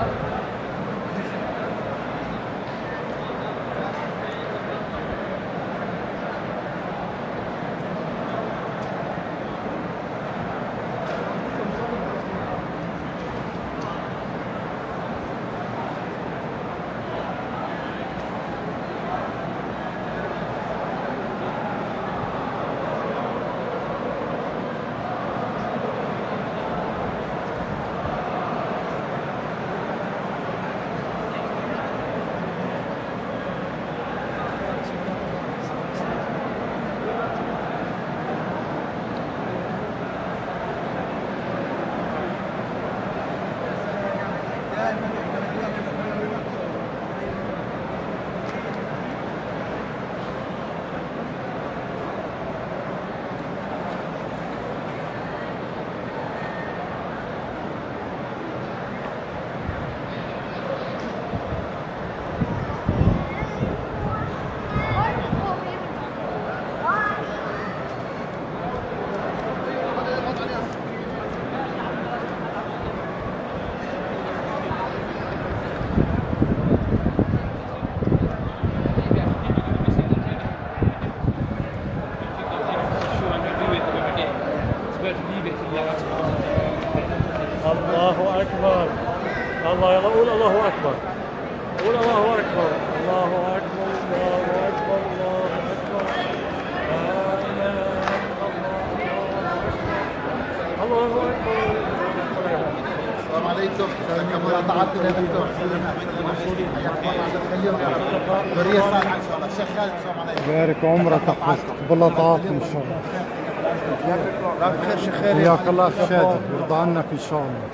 الله أكبر. الله، يلا قول الله أكبر. قول الله أكبر. الله أكبر. الله أكبر. الله أكبر. لا إله إلا الله. الله أكبر. السلام عليكم. قطعتنا يا دكتور. بالرياسة ان شاء الله. الشيخ خالد السلام عليكم. بارك عمرك تقبل الله طاعتكم ان شاء الله. بخير شيخ خالد. حياك الله اخ شادي، يرضى عنك ان شاء الله.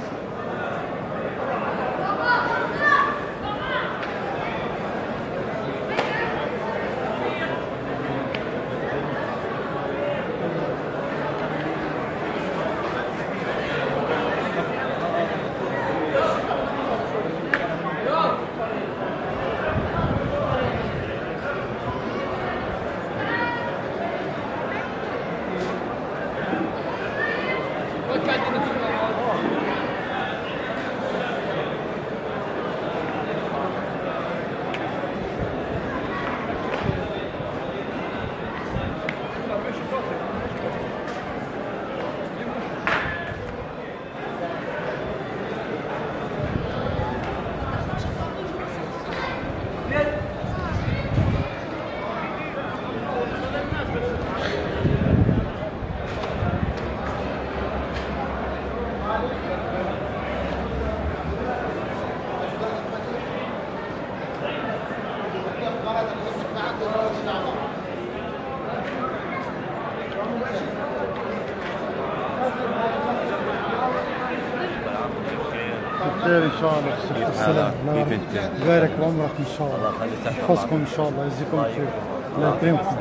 بخير ان شاء الله. كيف حالك؟ كيف انت؟ يبارك بعمرك ان شاء الله. الله يخلي صحتك. يحفظكم ان شاء الله، يجزيكم خير. الله يكرمكم.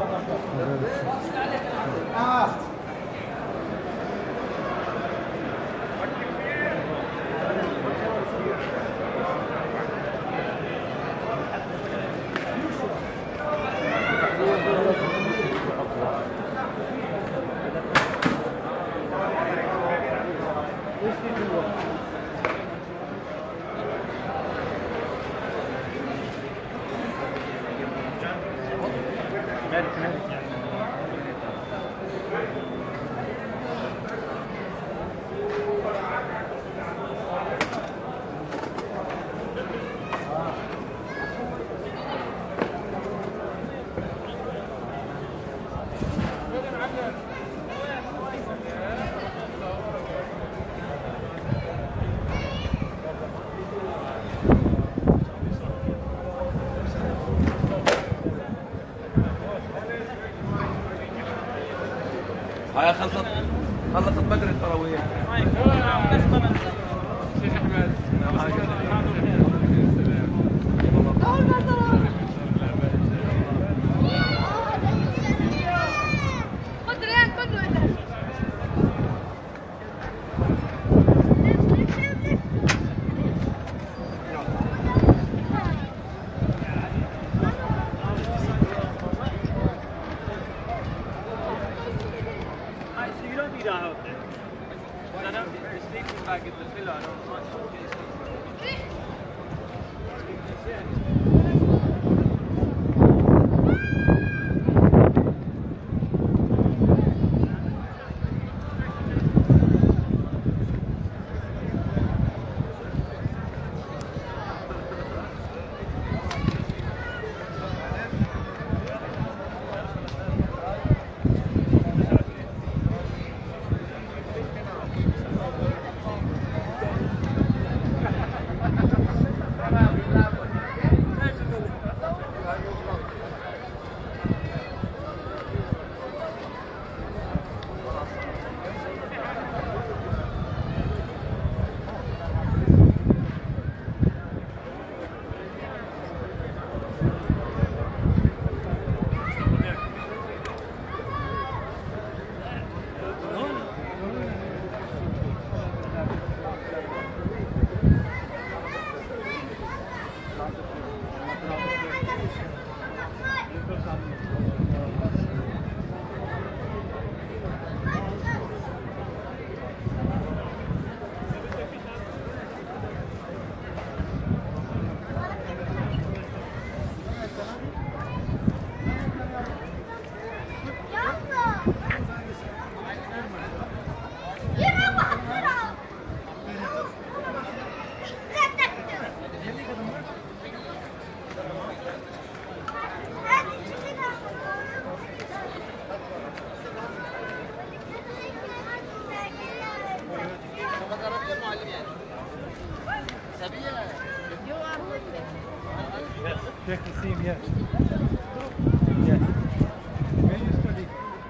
Check the seam, yes. Yes. Where you study?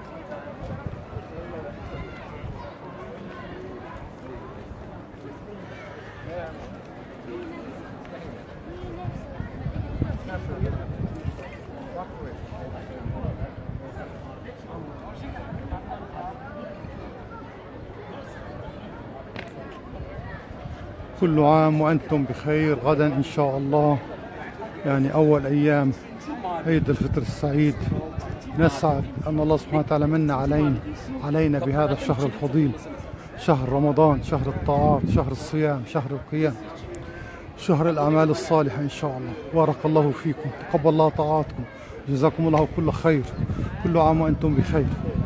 كل عام وأنتم بخير. غدا إن شاء الله يعني أول أيام عيد الفطر السعيد. نسعد أن الله سبحانه وتعالى من علينا بهذا الشهر الفضيل، شهر رمضان، شهر الطاعات، شهر الصيام، شهر القيام، شهر الأعمال الصالحة إن شاء الله. بارك الله فيكم، تقبل الله طاعاتكم، جزاكم الله كل خير. كل عام وأنتم بخير.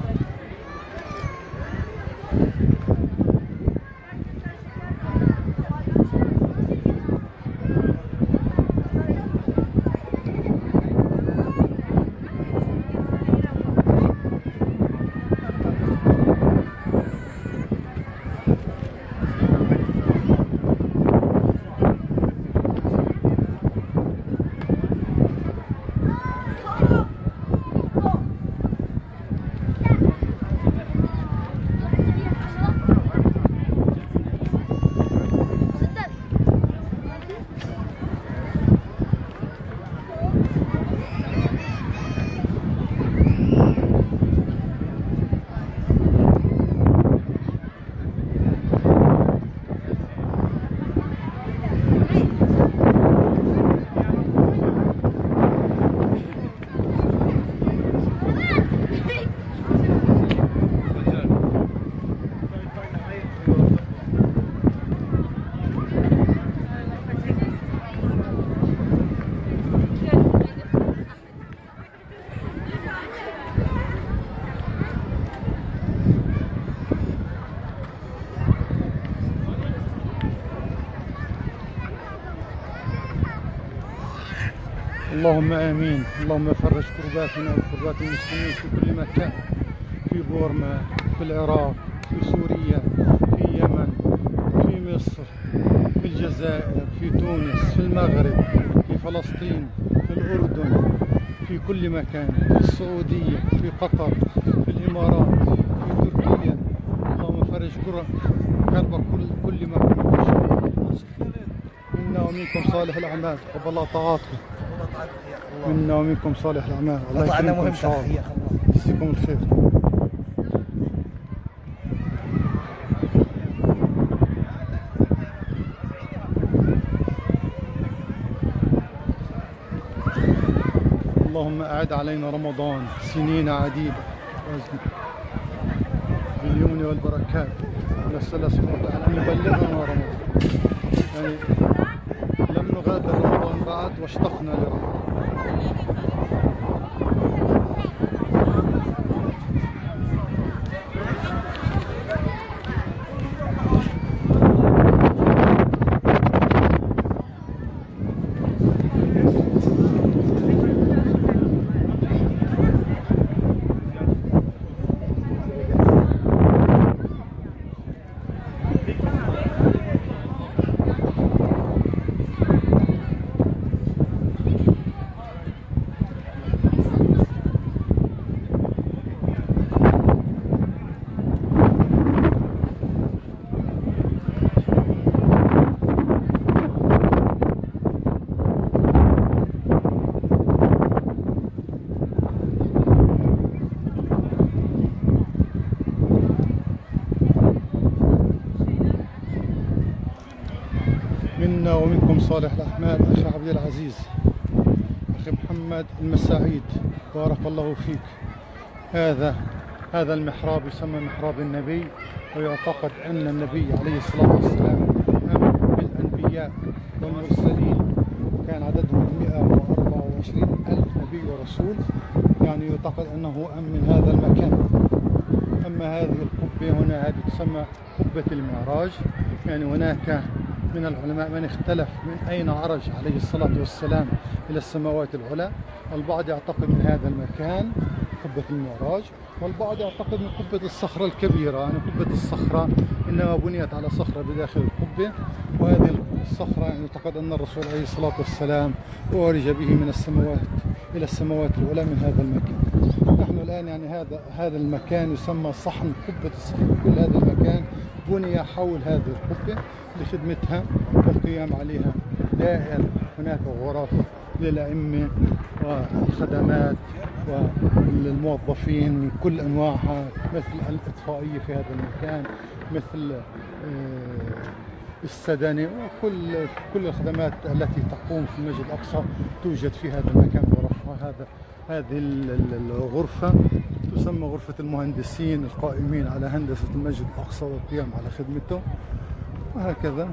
اللهم آمين. اللهم فرج كرباتنا وكربات المسلمين في كل مكان، في بورما، في العراق، في سوريا، في اليمن، في مصر، في الجزائر، في تونس، في المغرب، في فلسطين، في الأردن، في كل مكان، في السعودية، في قطر، في الإمارات، في تركيا. اللهم فرج كرب كل مكان. منا ومنكم صالح الأعمال، تقبل الله طاعاتكم. منا ومنكم صالح الأعمال، الله يكرمكم إن شاء الله. يجزيكم الخير. اللهم أعد علينا رمضان سنين عديدة باليمن والبركات. نسأل الله سبحانه وتعالى أن يبلغنا رمضان، يعني لم نغادر رمضان بعد واشتقنا لرمضان. منا ومنكم صالح الأعمال. أخي عبد العزيز، أخي محمد المساعيد، بارك الله فيك. هذا المحراب يسمى محراب النبي، ويعتقد أن النبي عليه الصلاة والسلام أمن بالأنبياء والمرسلين، كان عددهم 124 ألف نبي ورسول، يعني يعتقد أنه أمن من هذا المكان. أما هذه القبة هنا، هذه تسمى قبة المعراج. يعني هناك من العلماء من اختلف من أين عرج عليه الصلاة والسلام إلى السماوات العلى. البعض يعتقد من هذا المكان قبة المعراج، والبعض يعتقد من قبة الصخرة الكبيرة. يعني قبة الصخرة إنما بنيت على صخرة بداخل القبة، وهذه الصخرة يعتقد أن الرسول عليه الصلاة والسلام أعرج به من السماوات إلى السماوات العلى من هذا المكان. نحن الآن يعني هذا المكان يسمى صحن قبة الصخرة. كل هذا المكان بني حول هذه القبة لخدمتها والقيام عليها. دائر هناك غرف للأئمة والخدمات والموظفين من كل أنواعها، مثل الإطفائية في هذا المكان، مثل السدنة، وكل الخدمات التي تقوم في المسجد الأقصى توجد في هذا المكان غرفها. هذه الغرفة تسمى غرفة المهندسين القائمين على هندسة المسجد الأقصى والقيام على خدمته، وهكذا.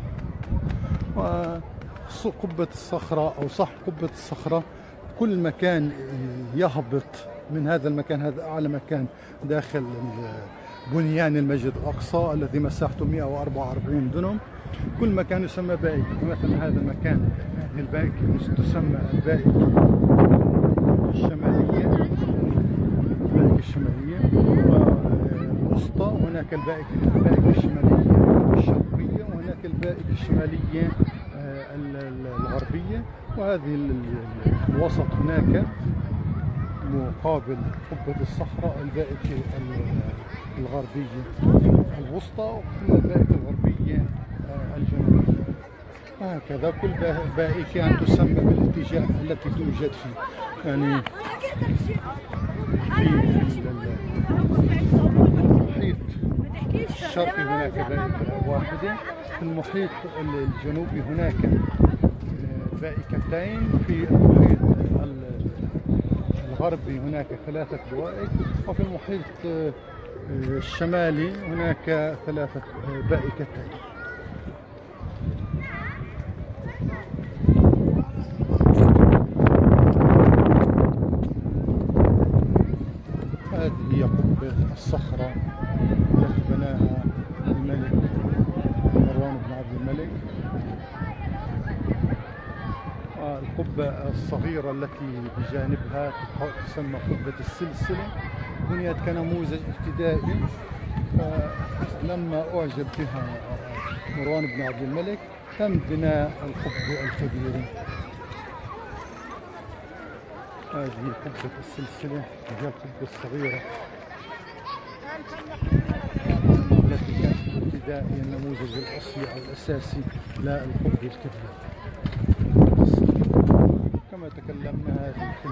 وقبة الصخرة أو صح قبة الصخرة، كل مكان يهبط من هذا المكان، هذا أعلى مكان داخل بنيان المسجد الأقصى الذي مساحته 144 دنم. كل مكان يسمى بائك. مثلا هذا المكان، هذه البائك تسمى البائك الشمالية، البائك الشمالية والوسطى. هناك البائك الشمالية الشرقية، وهناك البائك الشمالية الغربية. وهذه الوسط هناك مقابل قبة الصخرة البائك الغربية الوسطى، ثم البائك الغربية الجنوبية. هكذا كل بائكة تسمى بالاتجاه التي توجد فيه. يعني في المحيط الشرقي هناك بائكة واحدة، في المحيط الجنوبي هناك بائكتين، في المحيط الغربي هناك 3 بوائك، وفي المحيط الشمالي هناك 3 بائكتين. هذه هي قبة الصخرة التي بناها الملك مروان بن عبد الملك. القبة الصغيرة التي بجانبها تسمى قبة السلسلة، بنيت كنموذج ابتدائي، فلما أعجب بها مروان بن عبد الملك تم بناء القبة الكبيرة. هذه قبة السلسلة، هي القبة الصغيرة التي كانت ابتدائيا النموذج الأصلي أو الأساسي للقبة الكبيرة. كما تكلمنا هذه في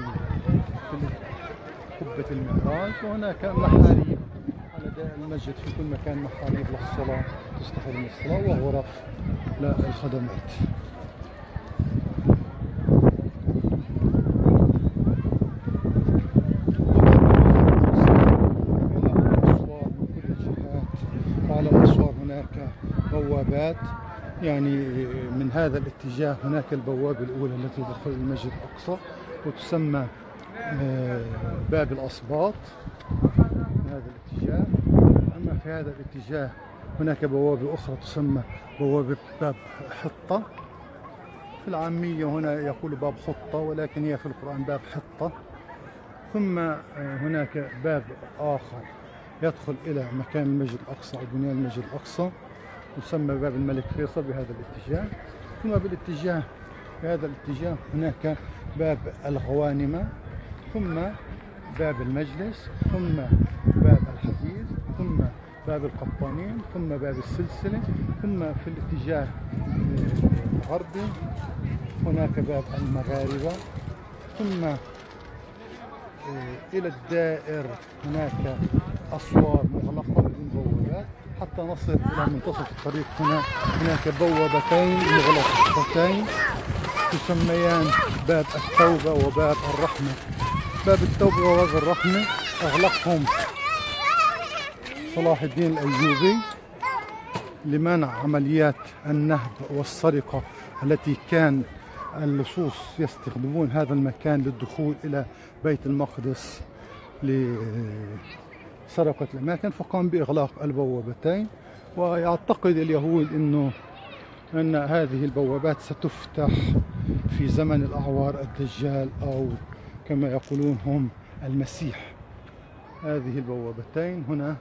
قبة المعراج. وهناك محاريب على دائر المسجد، في كل مكان محاريب للصلاة تستخدم للصلاة، وغرف للخدمات. وعلى الأسوار هناك بوابات. يعني من هذا الاتجاه هناك البوابة الأولى التي تدخل المسجد الأقصى، وتسمى باب الأصباط من هذا الاتجاه. أما في هذا الاتجاه هناك بوابة أخرى تسمى بوابة باب حطة. في العامية هنا يقول باب حطة، ولكن هي في القرآن باب حطة. ثم هناك باب آخر يدخل إلى مكان المسجد الأقصى أو بنيان المسجد الأقصى، يسمى باب الملك فيصل بهذا الاتجاه. ثم بهذا الاتجاه هناك باب الغوانمة، ثم باب المجلس، ثم باب الحديث، ثم باب القطانين، ثم باب السلسلة، ثم في الاتجاه الغربي هناك باب المغاربة، ثم إلى الدائر هناك أسوار مغلقة بدون بوابات، حتى نصل إلى منتصف الطريق. هناك بوابتين مغلقتين يسميان باب التوبة وباب الرحمة. باب التوبة وباب الرحمة أغلقهم صلاح الدين الأيوبي لمنع عمليات النهب والسرقة التي كان اللصوص يستخدمون هذا المكان للدخول إلى بيت المقدس لسرقة الأماكن، فقام بإغلاق البوابتين. ويعتقد اليهود أن هذه البوابات ستفتح في زمن الأعوار الدجال، أو كما يقولون هم المسيح. هذه البوابتين هنا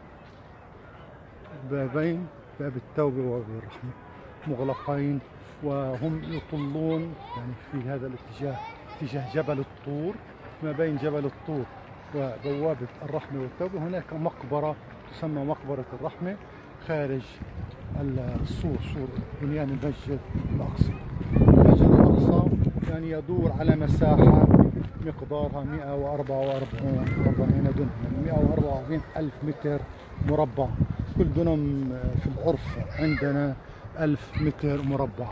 بابين، باب التوبة وباب الرحمة، مغلقين، وهم يطلون يعني في هذا الاتجاه، اتجاه جبل الطور. ما بين جبل الطور وبوابة الرحمة والتوبة هناك مقبرة تسمى مقبرة الرحمة خارج السور، سور بنيان المسجد الأقصى. المسجد الأقصى يعني يدور على مساحة مقدارها 144 دنم، يعني 144 ألف متر مربع. كل دنم في العرف عندنا 1000 متر مربع.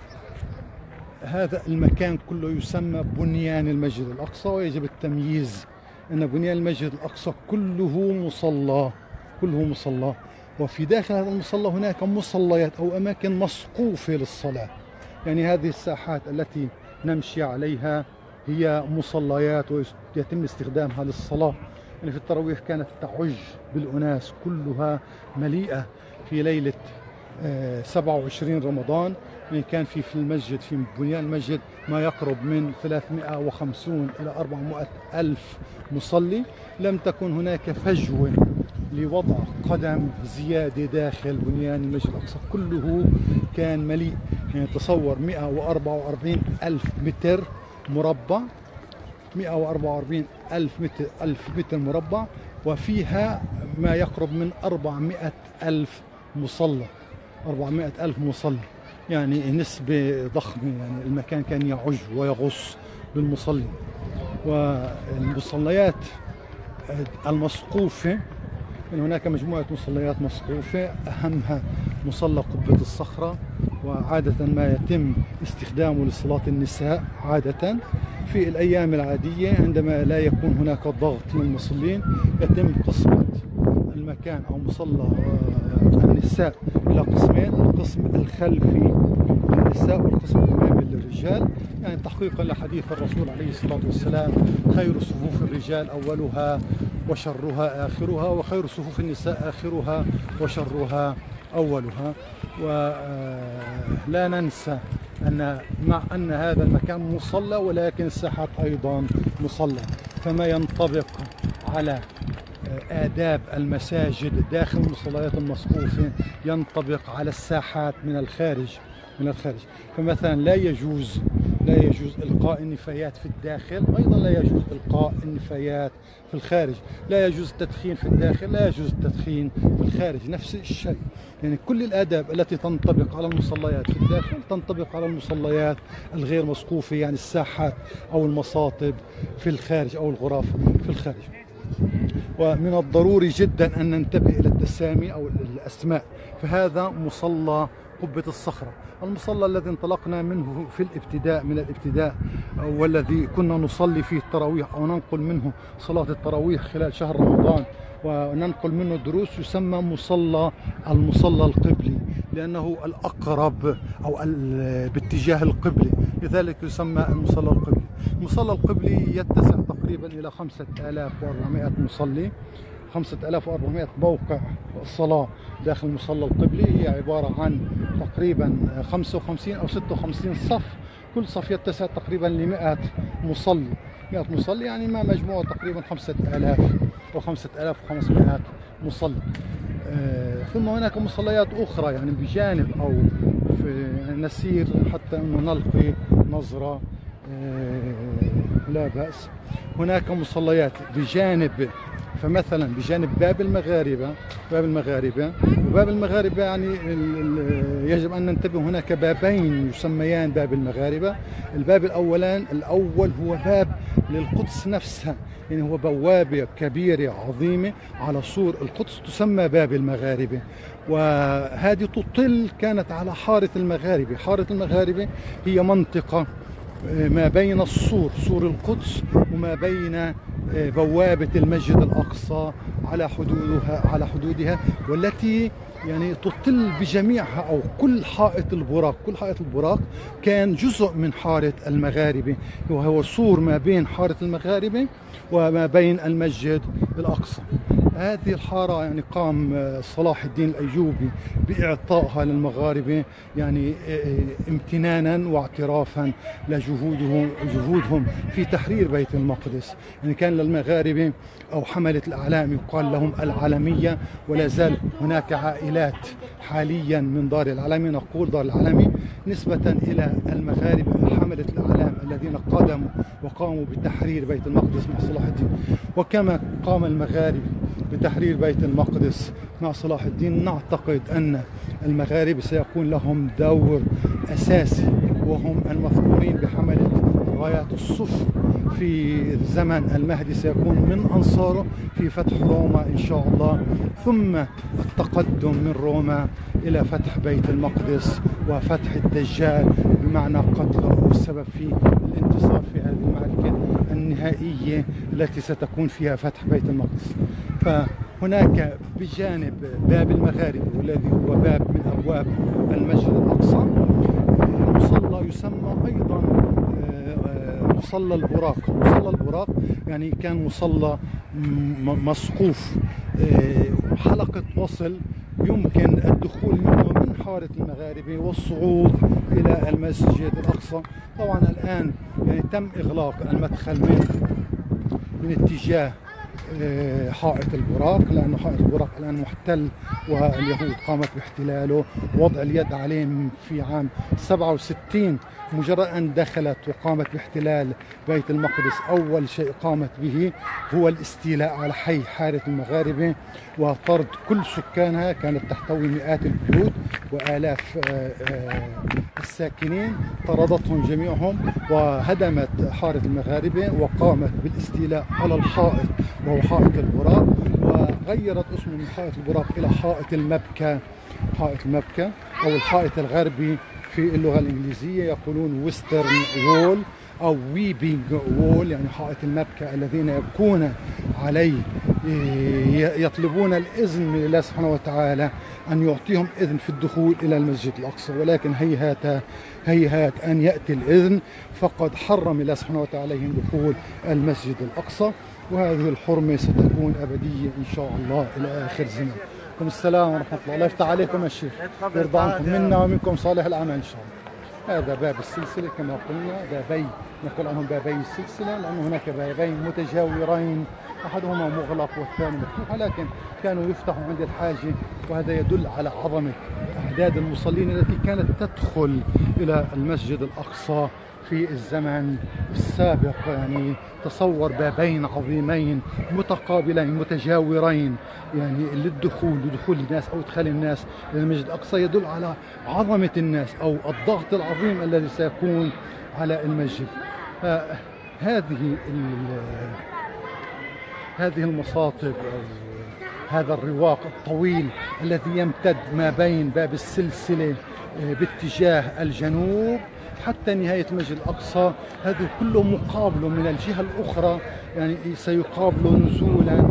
هذا المكان كله يسمى بنيان المسجد الأقصى، ويجب التمييز أن بنيان المسجد الأقصى كله مصلى، كله مصلى. وفي داخل هذا المصلى هناك مصليات أو أماكن مسقوفة للصلاة، يعني هذه الساحات التي نمشي عليها هي مصليات ويتم استخدامها للصلاة. يعني في التراويح كانت تعج بالأناس، كلها مليئة في ليلة 27 رمضان. يعني كان في المسجد، في بنيان المسجد، ما يقرب من 350 إلى 400 ألف مصلي. لم تكن هناك فجوة لوضع قدم زيادة داخل بنيان المسجد الأقصى، كله كان مليء. يعني تصور 144 ألف متر مربع، 144 ألف متر مربع، وفيها ما يقرب من 400 ألف مصلى، 400 ألف مصلي، يعني نسبة ضخمة. يعني المكان كان يعج ويغص بالمصلي. والمصليات المسقوفة، يعني هناك مجموعة مصليات مسقوفة، أهمها مصلى قبة الصخرة، وعادة ما يتم استخدامه لصلاة النساء. عادة في الأيام العادية عندما لا يكون هناك ضغط من المصلين يتم قسمة المكان أو مصلى النساء إلى قسمين: القسم الخلفي للنساء والقسم الأمامي للرجال، يعني تحقيقا لحديث الرسول عليه الصلاة والسلام: خير صفوف الرجال أولها وشرها آخرها، وخير صفوف النساء آخرها وشرها أولها. ولا ننسى أن مع أن هذا المكان مصلى، ولكن الساحات أيضا مصلى، فما ينطبق على آداب المساجد داخل المصليات المسقوفة ينطبق على الساحات من الخارج. فمثلا لا يجوز إلقاء النفايات في الداخل، أيضا لا يجوز إلقاء النفايات في الخارج. لا يجوز التدخين في الداخل، لا يجوز التدخين في الخارج، نفس الشيء. يعني كل الآداب التي تنطبق على المصليات في الداخل تنطبق على المصليات الغير مسقوفة، يعني الساحات أو المصاطب في الخارج أو الغرف في الخارج. ومن الضروري جدا أن ننتبه إلى التسامي أو الأسماء. فهذا مصلى قبة الصخرة، المصلى الذي انطلقنا منه في الابتداء والذي كنا نصلي فيه التراويح أو ننقل منه صلاة التراويح خلال شهر رمضان وننقل منه دروس، يسمى المصلى القبلي، لأنه الأقرب أو باتجاه القبلة، لذلك يسمى المصلى القبلي. المصلى القبلي يتسع تقريبا إلى 5400 مصلي، 5400 موقع صلاة داخل المصلى القبلي. هي عبارة عن تقريبا 55 أو 56 صف، كل صف يتسع تقريبا ل 100 مصلي. 100 مصلي يعني ما مجموعه تقريبا 5000 أو 5500 مصلي. ثم هناك مصليات أخرى يعني بجانب أو نسير حتى أنه نلقي نظرة، لا بأس. هناك مصليات بجانب، فمثلا بجانب باب المغاربة، وباب المغاربة يعني يجب أن ننتبه، هناك بابين يسميان باب المغاربة. الباب الأول هو باب للقدس نفسها، يعني هو بوابة كبيرة عظيمة على سور القدس تسمى باب المغاربة، وهذه تطل كانت على حارة المغاربة. حارة المغاربة هي منطقة ما بين السور، سور القدس، وما بين بوابة المسجد الأقصى على حدودها، والتي يعني تطل بجميعها، أو كل حائط البراق كان جزء من حارة المغاربة، وهو سور ما بين حارة المغاربة وما بين المسجد الأقصى. هذه الحارة يعني قام صلاح الدين الأيوبي بإعطائها للمغاربة، يعني امتنانا واعترافا لجهودهم في تحرير بيت المقدس. يعني كان للمغاربة أو حملة الأعلام يقال لهم العلمية، ولا زال هناك عائلات حاليا من دار العلمي، نقول دار العلمي نسبة إلى المغاربة حملة الأعلام الذين قدموا وقاموا بتحرير بيت المقدس مع صلاح الدين. وكما قام المغاربة بتحرير بيت المقدس مع صلاح الدين، نعتقد أن المغاربة سيكون لهم دور أساسي، وهم المذكورين بحملة رايات الصفر في زمن المهدي، سيكون من أنصاره في فتح روما إن شاء الله، ثم التقدم من روما إلى فتح بيت المقدس وفتح الدجال بمعنى قتله، والسبب في الانتصار في هذه المعركة النهائية التي ستكون فيها فتح بيت المقدس. فهناك بجانب باب المغاربة والذي هو باب من أبواب المسجد الأقصى مصلى يسمى أيضا مصلى البراق. مصلى البراق يعني كان مصلى مسقوف، حلقة وصل يمكن الدخول منه من حارة المغاربة والصعود إلى المسجد الأقصى. طبعا الآن يعني تم إغلاق المدخل من اتجاه حائط البراق، لأنه حائط البراق الآن محتل واليهود قامت باحتلاله، ووضع اليد عليه في عام 67. مجرد أن دخلت وقامت باحتلال بيت المقدس، أول شيء قامت به هو الاستيلاء على حي حارة المغاربة وطرد كل سكانها، كانت تحتوي مئات البيوت وآلاف الساكنين، طردتهم جميعهم وهدمت حارة المغاربة، وقامت بالاستيلاء على الحائط وهو حائط البراق، وغيرت اسمه من حائط البراق إلى حائط المبكى. حائط المبكى أو الحائط الغربي في اللغة الإنجليزية يقولون ويسترن وول أو ويبينج وول، يعني حائط المبكى الذين يبكون عليه، يطلبون الإذن من الله سبحانه وتعالى أن يعطيهم إذن في الدخول إلى المسجد الأقصى، ولكن هيهات أن يأتي الإذن، فقد حرم الله سبحانه وتعالى عليهم دخول المسجد الأقصى، وهذه الحرمة ستكون أبدية إن شاء الله إلى آخر زمان. السلام ورحمة الله. الله يفتح عليكم يا شيخ، يرضى عنكم منا ومنكم صالح الأعمال إن شاء الله. هذا باب السلسلة كما قلنا، بابي نقول عنهم بابي السلسلة، لأن هناك بابين متجاورين، أحدهما مغلق والثاني مفتوح، ولكن كانوا يفتحوا عند الحاجة، وهذا يدل على عظمة أعداد المصلين التي كانت تدخل إلى المسجد الأقصى في الزمن السابق. يعني تصور بابين عظيمين متقابلين متجاورين، يعني لدخول الناس أو إدخال الناس إلى المسجد الأقصى، يدل على عظمة الناس أو الضغط العظيم الذي سيكون على المسجد. هذه المصاطب أو هذا الرواق الطويل الذي يمتد ما بين باب السلسلة باتجاه الجنوب حتى نهاية المسجد الأقصى، هذا كله مقابل من الجهة الأخرى، يعني سيقابل نزولا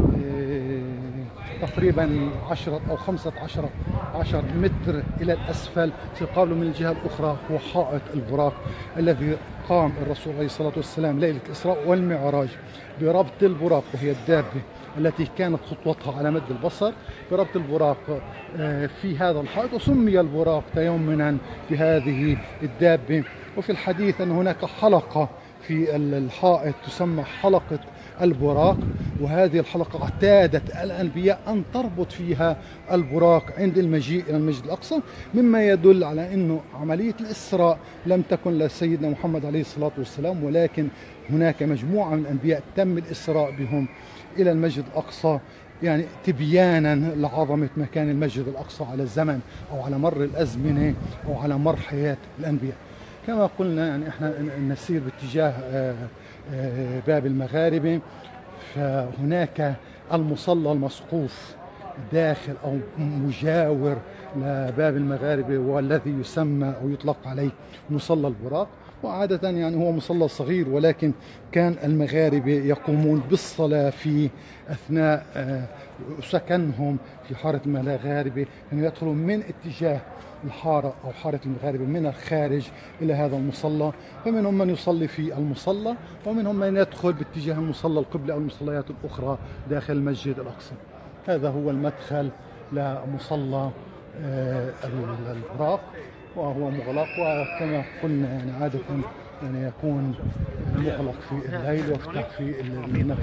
تقريبا 10 أو 15 متر إلى الأسفل، سيقابل من الجهة الأخرى هو حائط البراق الذي قام الرسول عليه الصلاة والسلام ليلة الإسراء والمعراج بربط البراق، وهي الدابة التي كانت خطوتها على مد البصر، بربط البراق في هذا الحائط، وسمي البراق تيمنا بهذه الدابة. وفي الحديث أن هناك حلقة في الحائط تسمى حلقة البراق، وهذه الحلقة اعتادت الأنبياء أن تربط فيها البراق عند المجيء إلى المسجد الأقصى، مما يدل على أنه عملية الإسراء لم تكن لسيدنا محمد عليه الصلاة والسلام، ولكن هناك مجموعة من الأنبياء تم الإسراء بهم إلى المسجد الأقصى، يعني تبيانا لعظمة مكان المسجد الأقصى على الزمن أو على مر الأزمنة أو على مر حياة الأنبياء. كما قلنا يعني احنا نسير باتجاه باب المغاربة، فهناك المصلى المسقوف داخل أو مجاور لباب المغاربة، والذي يسمى أو يطلق عليه مصلى البراق. وعادة يعني هو مصلى صغير، ولكن كان المغاربة يقومون بالصلاة في أثناء سكنهم في حارة المغاربة، يعني يدخلون من اتجاه الحارة أو حارة المغاربة من الخارج إلى هذا المصلى، فمنهم من يصلي في المصلى ومنهم من يدخل باتجاه المصلى القبلي أو المصليات الأخرى داخل المسجد الأقصى. هذا هو المدخل لمصلى البراق، وهو مغلق، وكما قلنا يعني عادة يعني يكون مغلق في الليل ويفتح في النهار.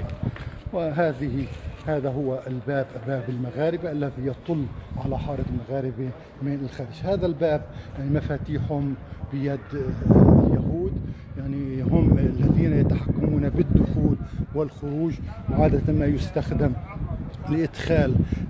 هذا هو الباب، باب المغاربة الذي يطل على حارة المغاربة من الخارج. هذا الباب يعني مفاتيحهم بيد اليهود، يعني هم الذين يتحكمون بالدخول والخروج، وعادة ما يستخدم لإدخال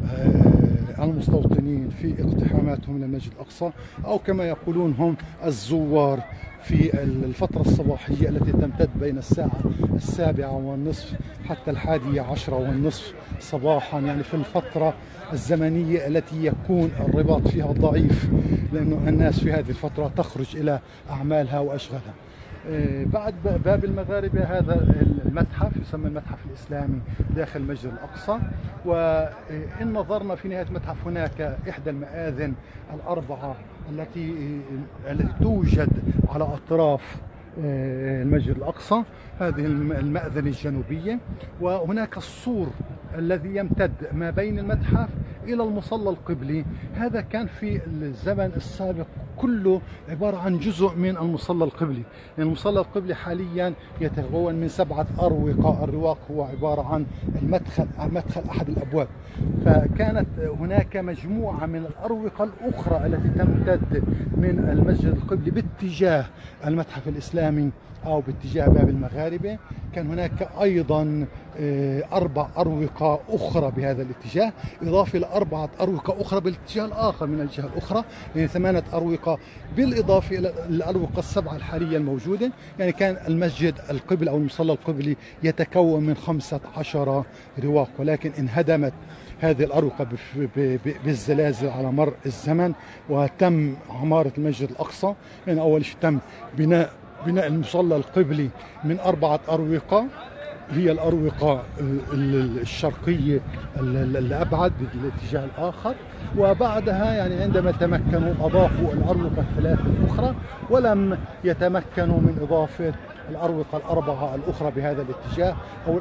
المستوطنين في اقتحاماتهم للمسجد الأقصى، أو كما يقولون هم الزوار في الفترة الصباحية التي تمتد بين الساعة 7:30 حتى 11:30 صباحا، يعني في الفترة الزمنية التي يكون الرباط فيها ضعيف، لأنه الناس في هذه الفترة تخرج إلى أعمالها وأشغالها. بعد باب المغاربة هذا المتحف يسمى المتحف الإسلامي داخل المسجد الأقصى. وإن نظرنا في نهاية المتحف هناك إحدى المآذن الأربعة التي توجد على أطراف المسجد الأقصى، هذه المأذنة الجنوبية، وهناك السور الذي يمتد ما بين المتحف إلى المصلى القبلي. هذا كان في الزمن السابق كله عبارة عن جزء من المصلى القبلي، يعني المصلى القبلي حاليا يتكون من 7 أروقة. الرواق هو عبارة عن مدخل أحد الأبواب، فكانت هناك مجموعة من الأروقة الأخرى التي تمتد من المسجد القبلي باتجاه المتحف الإسلامي أو باتجاه باب المغاربة. كان هناك أيضا 4 أروقة أخرى بهذا الاتجاه، إضافة إلى 4 أروقة أخرى بالاتجاه الآخر من الجهة الأخرى، يعني 8 أروقة بالإضافة إلى الأروقة ال7 الحالية الموجودة. يعني كان المسجد القبلي أو المصلى القبلي يتكون من 15 رواق، ولكن انهدمت هذه الأروقة بالزلازل على مر الزمن، وتم عمارة المسجد الأقصى. يعني أول شيء تم بناء المصلى القبلي من 4 أروقة، هي الأروقة الشرقية الأبعد بالاتجاه الآخر، وبعدها يعني عندما تمكنوا أضافوا الأروقة ال3 الأخرى، ولم يتمكنوا من إضافة الأروقة ال4 الأخرى بهذا الاتجاه، أو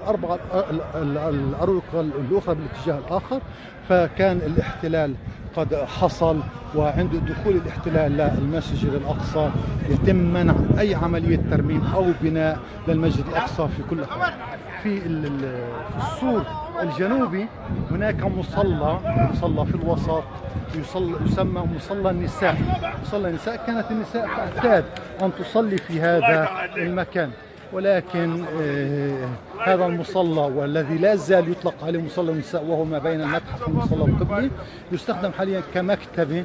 الأروقة الأخرى بالاتجاه الآخر. فكان الاحتلال قد حصل، وعند دخول الاحتلال للمسجد الأقصى يتم منع أي عملية ترميم أو بناء للمسجد الأقصى في كل حال. في السور الجنوبي هناك مصلى في الوسط يسمى مصلى النساء. مصلى النساء كانت النساء تعتاد أن تصلي في هذا المكان، ولكن هذا المصلى والذي لا زال يطلق عليه مصلى النساء، وهو ما بين المتحف والمصلى القبلي، يستخدم حاليا كمكتبة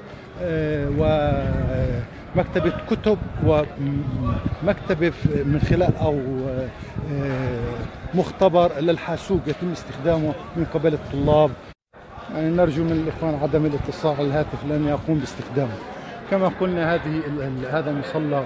ومكتبة كتب ومكتبة من خلال أو مختبر للحاسوب يتم استخدامه من قبل الطلاب. يعني نرجو من الإخوان عدم الاتصال على الهاتف لأن يقوم باستخدامه. كما قلنا هذا المصلى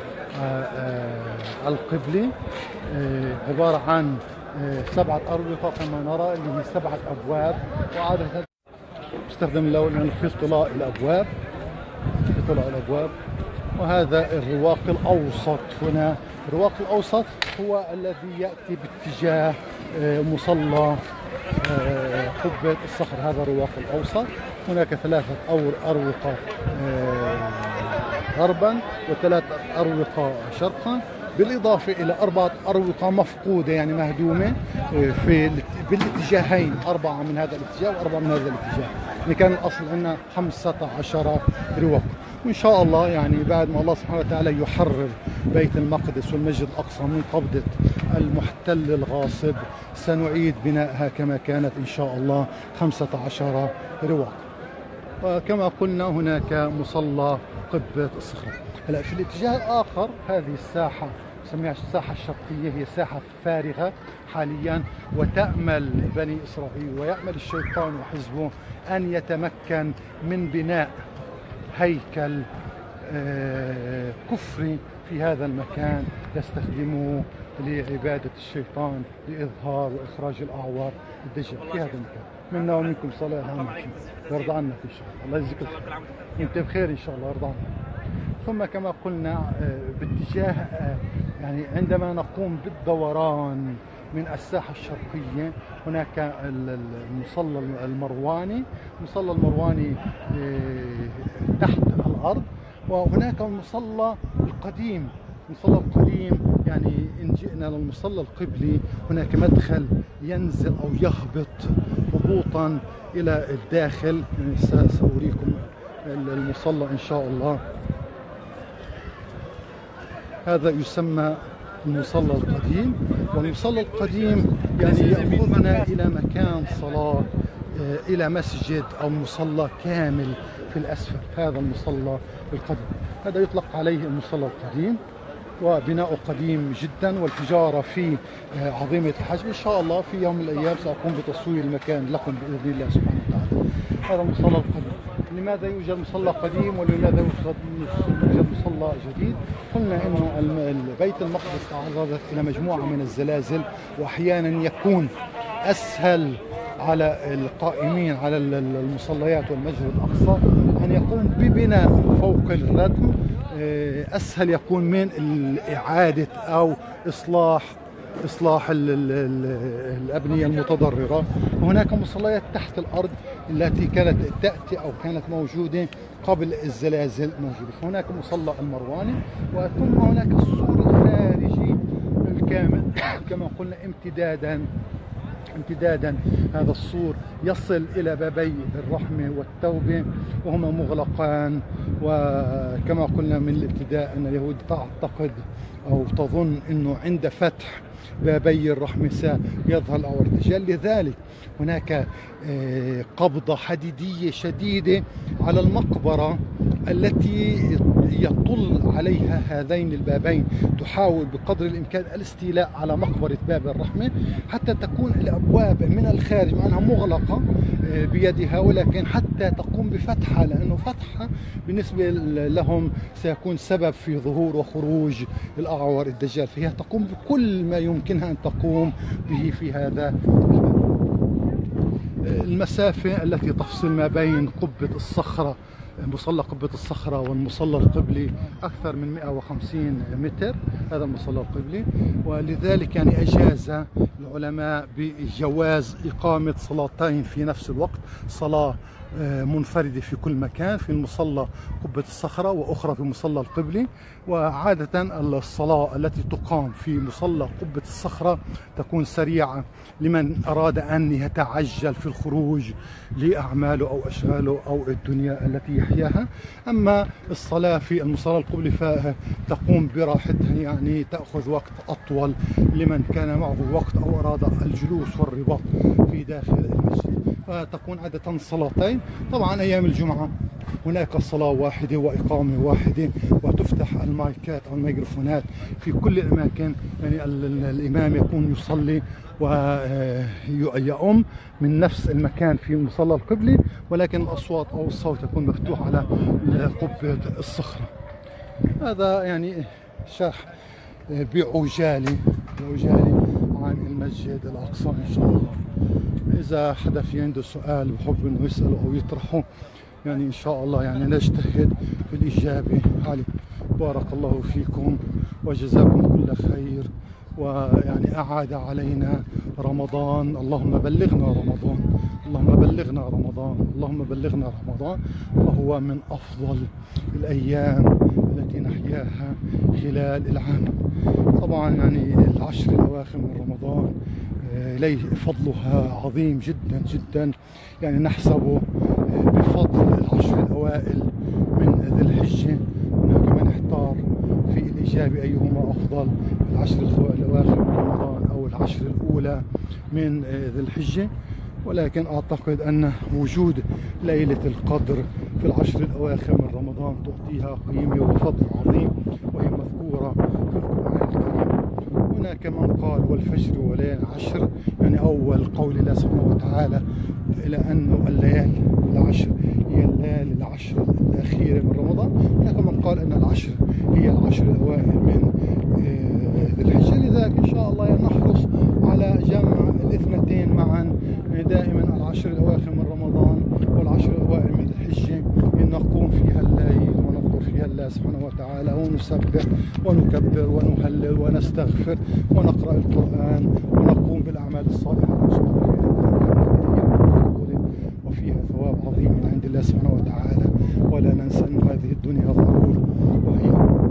القبلي عبارة عن 7 أروقة كما نرى، اللي هي 7 أبواب، وعادة يستخدم لأنه في طلاء الأبواب. وهذا الرواق الأوسط هنا. الرواق الأوسط هو الذي يأتي باتجاه مصلى قبة الصخر، هذا الرواق الأوسط. هناك 3 أروقة غربا و3 أروقة شرقا، بالإضافة إلى 4 أروقة مفقودة يعني مهدومة بالاتجاهين، 4 من هذا الاتجاه و4 من هذا الاتجاه. يعني كان الأصل عندنا 15 رواق. وإن شاء الله يعني بعد ما الله سبحانه وتعالى يحرر بيت المقدس والمسجد الأقصى من قبضة المحتل الغاصب سنعيد بنائها كما كانت إن شاء الله 15 رواق. وكما قلنا هناك مصلى قبة الصخرة. هلا في الاتجاه الآخر هذه الساحة نسميها الساحة الشرقية، هي ساحة فارغة حاليا، وتأمل بني إسرائيل ويأمل الشيطان وحزبه أن يتمكن من بناء هيكل كفري في هذا المكان، يستخدموه لعبادة الشيطان لإظهار وإخراج الأعوار الدجال في هذا المكان. منا ومنكم صلاة عامة، يرضى عنك إن شاء الله. الله يجزيك الخير، أنت بخير إن شاء الله، يرضى عنك. ثم كما قلنا باتجاه يعني عندما نقوم بالدوران من الساحة الشرقية هناك المصلى المرواني، المصلى المرواني تحت الأرض، وهناك المصلى القديم. المصلى القديم يعني إن جئنا للمصلى القبلي هناك مدخل ينزل أو يهبط هبوطا إلى الداخل. يعني سأريكم المصلى إن شاء الله. هذا يسمى المصلى القديم، والمصلى القديم يعني يأخذنا إلى مكان صلاة، إلى مسجد أو مصلى كامل في الأسفل. هذا المصلى القديم، هذا يطلق عليه المصلى القديم، وبناء قديم جدا، والتجارة فيه عظيمة الحجم. إن شاء الله في يوم من الأيام سأقوم بتصوير المكان لكم بإذن الله سبحانه وتعالى. هذا المصلى القديم. لماذا يوجد مصلى قديم ولماذا يوجد مصلى جديد؟ قلنا إنه بيت المقدس تعرضت إلى مجموعة من الزلازل، وأحيانا يكون أسهل على القائمين على المصليات والمسجد الأقصى أن يقوم ببناء فوق الردم، أسهل يكون من إعادة أو إصلاح الأبنية المتضررة. وهناك مصليات تحت الأرض التي كانت تأتي أو كانت موجودة قبل الزلازل موجودة. فهناك مصلى المرواني، وثم هناك السور الخارجي الكامل كما قلنا امتدادا. هذا السور يصل إلى بابي الرحمة والتوبة، وهما مغلقان. وكما قلنا من الابتداء أن اليهود تعتقد أو تظن أنه عند فتح بابي الرحمة سيظهر الأعور الدجال. لذلك هناك قبضة حديدية شديدة على المقبرة التي يطل عليها هذين البابين، تحاول بقدر الإمكان الاستيلاء على مقبرة باب الرحمة حتى تكون الأبواب من الخارج مع أنها مغلقة بيدها، ولكن حتى تقوم بفتحها، لأنه فتحها بالنسبة لهم سيكون سبب في ظهور وخروج الأعور الدجال، فهي تقوم بكل ما يمكنها أن تقوم به في هذا المسافة التي تفصل ما بين قبة الصخرة، مصلى قبة الصخرة والمصلى القبلي أكثر من 150 متر. هذا المصلى القبلي، ولذلك يعني أجاز العلماء بجواز إقامة صلاتين في نفس الوقت، صلاة منفردة في كل مكان في المصلى قبة الصخرة وأخرى في المصلى القبلي. وعادة الصلاة التي تقام في مصلى قبة الصخرة تكون سريعة لمن أراد أن يتعجل في الخروج لأعماله أو أشغاله أو الدنيا التي يحياها. أما الصلاة في المصلى القبلي فتقوم براحتها، يعني تأخذ وقت أطول لمن كان معه وقت أو أراد الجلوس والرباط في داخل المسجد، فتكون عادة صلاتين. طبعا أيام الجمعة هناك صلاة واحدة وإقامة واحدة، وتفتح المايكات أو الميكروفونات في كل الأماكن، يعني الإمام يكون يصلي ويؤم من نفس المكان في المصلى القبلي، ولكن الأصوات أو الصوت يكون مفتوح على قبة الصخرة. هذا يعني شرح بعجالي عن المسجد الأقصى إن شاء الله. إذا حدا في عنده سؤال بحب إنه يسأله أو يطرحه، يعني إن شاء الله يعني نجتهد في الإجابة عليه. بارك الله فيكم وجزاكم كل خير، ويعني أعاد علينا رمضان. اللهم بلغنا رمضان، اللهم بلغنا رمضان، اللهم بلغنا رمضان، وهو من أفضل الأيام التي نحياها خلال العام. طبعا يعني العشر الأواخر من رمضان إليه فضلها عظيم جدا جدا، يعني نحسبه بفضل العشر الأوائل من ذي الحجة. هناك من احتار في الإجابة أيهما أفضل، العشر الأواخر من رمضان أو العشر الأولى من ذي الحجة، ولكن أعتقد أن وجود ليلة القدر في العشر الأواخر من رمضان تعطيها قيمة وفضل عظيم، وهي مذكورة في القرآن الكريم. هناك من قال والفجر وليال عشر، يعني أول قول الله سبحانه وتعالى إلى أنه الليالي العشر هي الليالي العشر الأخيرة من رمضان. هناك من قال أن العشر هي العشر الأوائل من ذي الحجة. لذلك إن شاء الله نحرص على جمع الاثنتين معا دائما، العشر الأواخر من رمضان والعشر الأوائل من الحجة، إن نقوم فيها الليل ونذكر فيها الله سبحانه وتعالى ونسبح ونكبر ونهلل ونستغفر ونقرأ القرآن ونقوم بالأعمال الصالحة وفيها ثواب عظيم من عند الله سبحانه وتعالى. ولا ننسى أن هذه الدنيا ضرور، وهي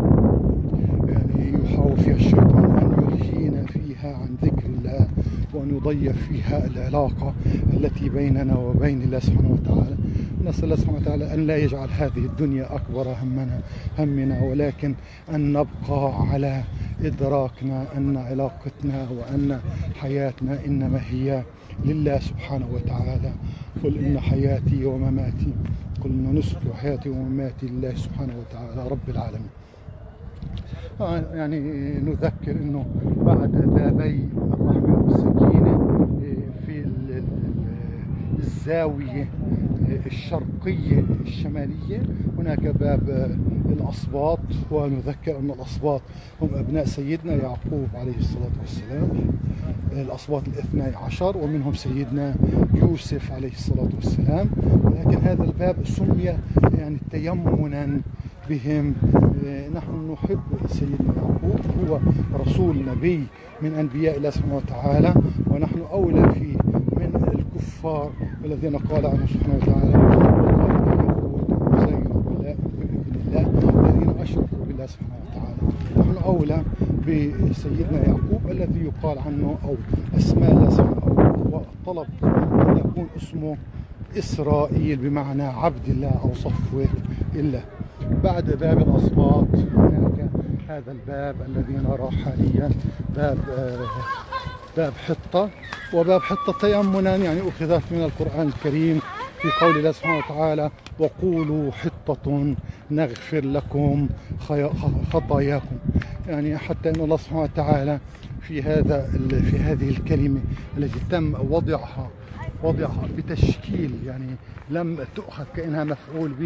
يعني يحاول فيها الشيطان أن يلهينا فيها عن ذكر الله وأن يضيف فيها العلاقة التي بيننا وبين الله سبحانه وتعالى. نسأل الله سبحانه وتعالى أن لا يجعل هذه الدنيا أكبر همنا، ولكن أن نبقى على إدراكنا أن علاقتنا وأن حياتنا إنما هي لله سبحانه وتعالى. قل إن حياتي ومماتي، قل إن نسكي وحياتي ومماتي لله سبحانه وتعالى رب العالمين. يعني نذكر أنه بعد بابي الرحمة والسكينة في الزاوية الشرقية الشمالية هناك باب الأسباط، ونذكر أن الأسباط هم أبناء سيدنا يعقوب عليه الصلاة والسلام، الأسباط ال12، ومنهم سيدنا يوسف عليه الصلاة والسلام. لكن هذا الباب سمي يعني تيمنا بهم. نحن نحب سيدنا يعقوب، هو رسول نبي من أنبياء الله سبحانه وتعالى، ونحن أولى فيه من الكفار الذين قال عنه سبحانه وتعالى الذين أشركوا بالله سبحانه وتعالى. نحن أولى بسيدنا يعقوب الذي يقال عنه أو أسماء الله سبحانه وطلب أن يكون اسمه إسرائيل بمعنى عبد الله أو صفوة الله. بعد باب الأسباط هناك هذا الباب الذي نراه حاليا، باب حطة. وباب حطة تيمنا يعني أخذت من القرآن الكريم في قول الله سبحانه وتعالى وقولوا حطة نغفر لكم خطاياكم، يعني حتى أن الله سبحانه وتعالى في هذه الكلمة التي تم وضعها بتشكيل، يعني لم تؤخذ كأنها مفعول به،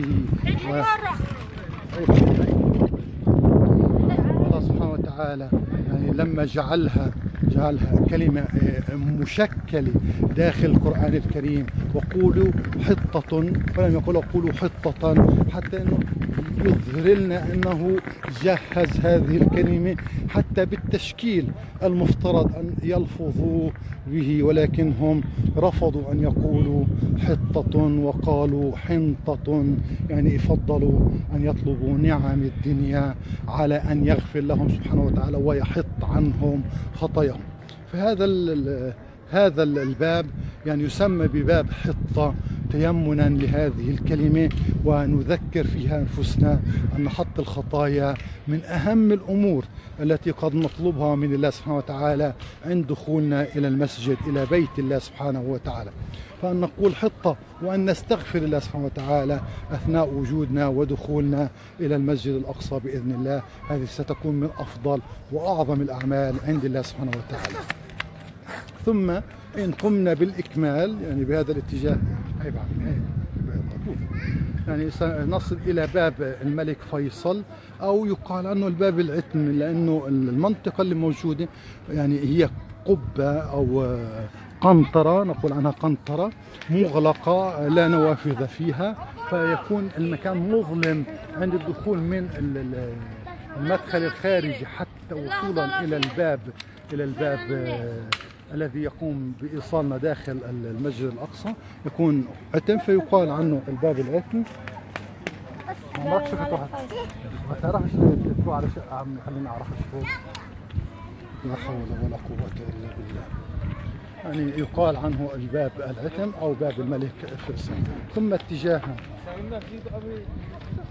الله سبحانه وتعالى يعني لما جعلها كلمة مشكلة داخل القرآن الكريم، وقولوا حطة، ولم يقولوا قولوا حطة، حتى أنه يظهر لنا أنه جهز هذه الكلمة حتى بالتشكيل المفترض أن يلفظوا به، ولكن هم رفضوا أن يقولوا حطة وقالوا حنطة، يعني فضلوا أن يطلبوا نعم الدنيا على أن يغفر لهم سبحانه وتعالى ويحط عنهم خطاياهم. فهذا الباب يعني يسمى بباب حطة تيمنا لهذه الكلمة، ونذكر فيها أنفسنا أن حط الخطايا من أهم الأمور التي قد نطلبها من الله سبحانه وتعالى عند دخولنا إلى المسجد، إلى بيت الله سبحانه وتعالى. فأن نقول حطة وأن نستغفر الله سبحانه وتعالى أثناء وجودنا ودخولنا إلى المسجد الأقصى بإذن الله، هذه ستكون من أفضل وأعظم الأعمال عند الله سبحانه وتعالى. ثم إن قمنا بالإكمال يعني بهذا الاتجاه يعني سنصل إلى باب الملك فيصل، أو يقال عنه الباب العتم، لأنه المنطقة اللي موجودة يعني هي قبة أو قنطرة، نقول عنها قنطرة مغلقة لا نوافذ فيها، فيكون المكان مظلم عند الدخول من المدخل الخارجي حتى وصولا إلى الباب الذي يقوم بإيصالنا داخل المسجد الأقصى يكون عتم، فيقال عنه الباب العتم. ما راح شفت واحد ما راح تروح على شقة عم خليني أعرف أشوف. لا حول ولا قوة إلا بالله. يعني يقال عنه الباب العتم أو باب الملك فيصل. ثم اتجاهها